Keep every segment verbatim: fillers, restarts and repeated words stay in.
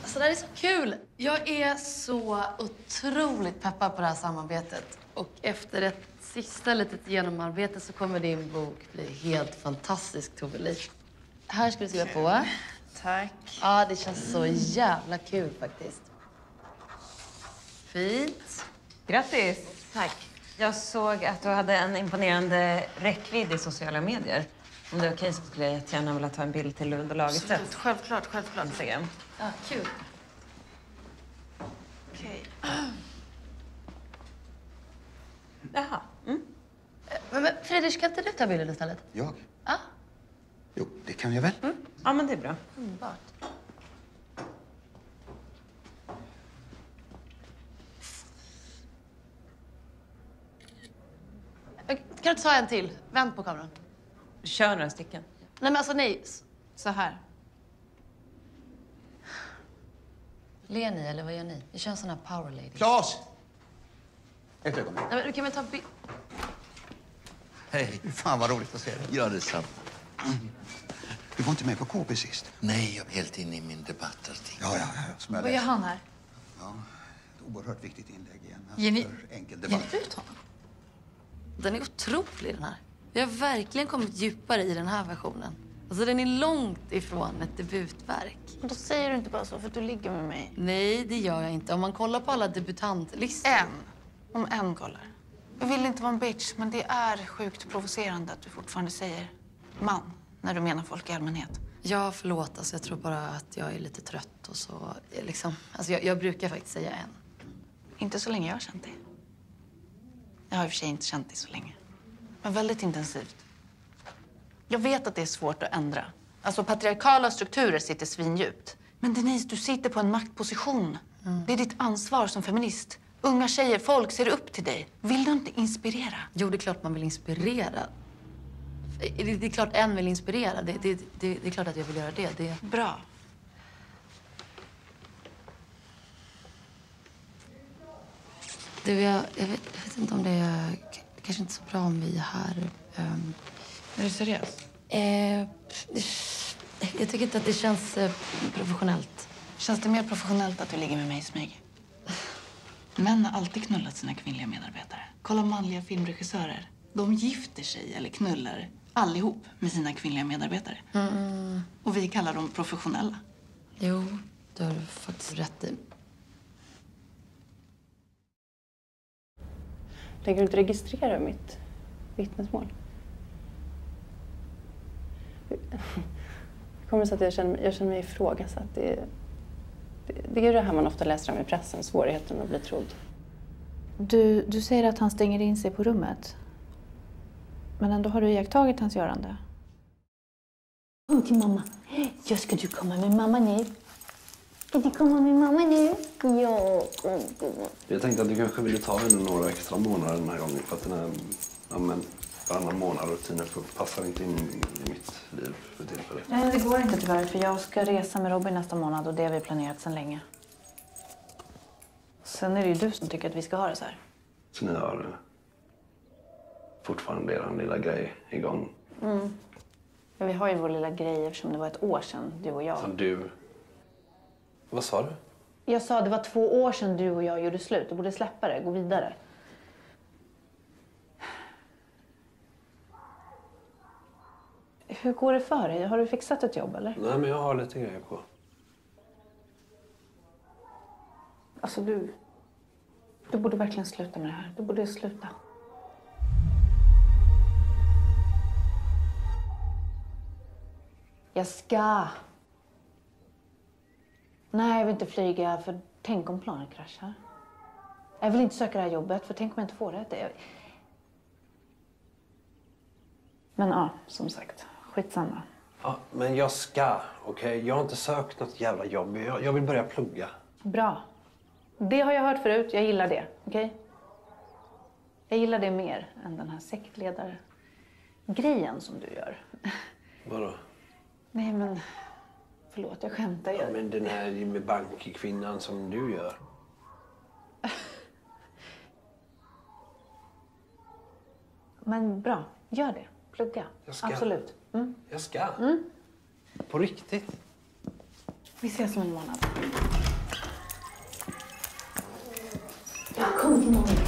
Alltså det här är så kul. Jag är så otroligt peppad på det här samarbetet. Och efter ett sista litet genomarbete så kommer din bok bli helt fantastisk, Tove Li. Här ska du skriva på. Tack. Ja, det känns så jävla kul faktiskt. Fint. Grattis. Tack. Jag såg att du hade en imponerande räckvidd i sociala medier. Om det är okej så skulle jag jättegärna vilja ta en bild till underlaget. Absolut. Självklart, självklart. Instagram. Ja, kul. Okej. Jaha. Mm. Men, men Fredrik, kan inte du ta bilden istället? Jag? Ja. Jo, det kan jag väl. Mm. Ja, men det är bra. Underbart. Kan du ta en till? Vänd på kameran. Kör några stycken. Nej, men alltså nej. Så här. Ler ni eller vad gör ni? Vi kör en sån här power lady. Klas! Ett ögonblick. Nej, men du kan väl ta bild... Hej. Fan vad roligt att se dig. Ja, detsamma. Du var inte med på K P sist? Nej, jag är helt inne i min debattartikel. Ja, ja, ja. Som jag Vad gör läste. han här? Ja, ett oerhört viktigt inlägg i en Ger ni- för enkel Ge debatt. ut honom. Den är otrolig, den här. Vi har verkligen kommit djupare i den här versionen. Alltså, den är långt ifrån ett debutverk. Men då säger du inte bara så för att du ligger med mig. Nej, det gör jag inte. Om man kollar på alla debutantlistor... En. Om en kollar. Jag vill inte vara en bitch, men det är sjukt provocerande att du fortfarande säger man när du menar folk i allmänhet. Ja, förlåt. Alltså, jag tror bara att jag är lite trött och så... Liksom, alltså, jag, jag brukar faktiskt säga en. Inte så länge jag har känt dig. Jag har i och för sig inte känt dig så länge. Men väldigt intensivt. Jag vet att det är svårt att ändra. Alltså patriarkala strukturer sitter svindjupt. Men Denise, du sitter på en maktposition. Mm. Det är ditt ansvar som feminist. Unga tjejer, folk ser upp till dig. Vill du inte inspirera? Jo, det är klart man vill inspirera. Det, det är klart en vill inspirera. Det, det, det, det är klart att jag vill göra det. det... Bra. Du, jag, jag, vet, jag vet inte om det är... Kanske inte så bra om vi är här. Um, Är du seriös? eh, jag tycker inte att det känns eh, professionellt. Känns det mer professionellt att du ligger med mig i smyg? Män har alltid knullat sina kvinnliga medarbetare. Kolla manliga filmregissörer. De gifter sig eller knullar allihop med sina kvinnliga medarbetare. Mm. Och vi kallar dem professionella. Jo, det har du faktiskt rätt i. Tänker du inte registrera mitt vittnesmål? Det kommer så att jag känner, jag känner mig ifrågasatt. Det, det, det är ju det här man ofta läser om i pressen, svårigheten att bli trodd. Du, du säger att han stänger in sig på rummet. Men ändå har du iakttagit hans görande. Kom till mamma. Ja, ska du komma med mamma nu? Ska du komma med mamma nu? Ja, kom, kom. Jag tänkte att du kanske ville ta in några extra månader den här gången för att den här ja, men, varannan månad rutinen passar inte in i mitt liv för tillfället. Nej, det går inte tyvärr för jag ska resa med Robin nästa månad och det har vi planerat sedan länge. Sen är det ju du som tycker att vi ska ha det så här. Så ni har fortfarande er lilla grej igång? Mm. Men vi har ju vår lilla grej eftersom det var ett år sedan du och jag... Så du... Vad sa du? Jag sa det var två år sedan du och jag gjorde slut. Du borde släppa det, gå vidare. Hur går det för dig? Har du fixat ett jobb eller? Nej, men jag har lite grejer på. Alltså du... Du borde verkligen sluta med det här. Du borde sluta. Jag ska. Nej, jag vill inte flyga för tänk om planen kraschar. Jag vill inte söka det här jobbet för tänk om jag inte får det. det... Men ja, som sagt, skitsamma. Ja, men jag ska, okej? Okay? Jag har inte sökt något jävla jobb. Jag, jag vill börja plugga. Bra. Det har jag hört förut. Jag gillar det, okej? Okay? Jag gillar det mer än den här sektledar-grejen som du gör. Vadå? Nej, men... Förlåt, jag skämtar ju. Ja, men den här med bankkvinnan som du gör. Men bra, gör det. Plugga. Jag ska. Absolut. Mm. Jag ska. Mm. På riktigt. Vi ses om en månad. Ja, kom till någon.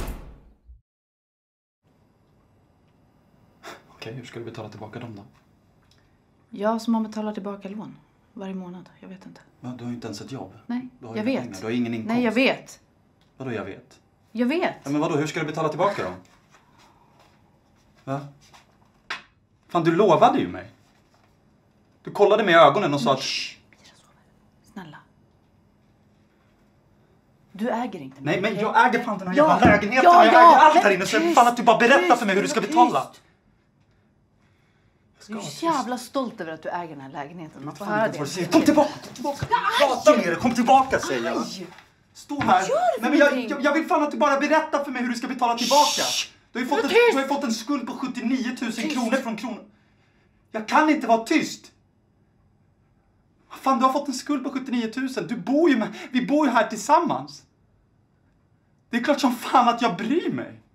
Okej, hur ska du betala tillbaka dem då? Jag som har betalat tillbaka lån varje månad. Jag vet inte. Men du har ju inte ens ett jobb. Nej, Du har jag inga vet. pengar. Du har ingen inkomst. Nej, jag vet. Vadå jag vet? Jag vet. Ja, men vadå, hur ska du betala tillbaka dem? Va? Fan, du lovade ju mig. Du kollade mig i ögonen och sa att... Shh, Mira sover. Snälla. Du äger inte Nej, mig, men okej? jag äger fan den här Ja, jävla lägenheten. ja, jag ja, äger allt här men inne. Så tyst, fan att du bara berättar tyst, för mig hur du ska tyst. betala. Du är så jävla stolt över att du äger den här lägenheten. Man får höra Fan, det. vad du säger. Kom tillbaka, kom tillbaka. Prata med dig, kom tillbaka säger jag. Aj! Stå här. Vad gör du för Nej, men jag, någonting? jag, jag vill fan att du bara berättar för mig hur du ska betala tillbaka. Du har ju fått, en, du har ju fått en skuld på sjuttionio tusen kronor från kronor. Jag kan inte vara tyst. Fan, du har fått en skuld på sjuttionio tusen. Du bor ju med, vi bor ju här tillsammans. Det är klart som fan att jag bryr mig.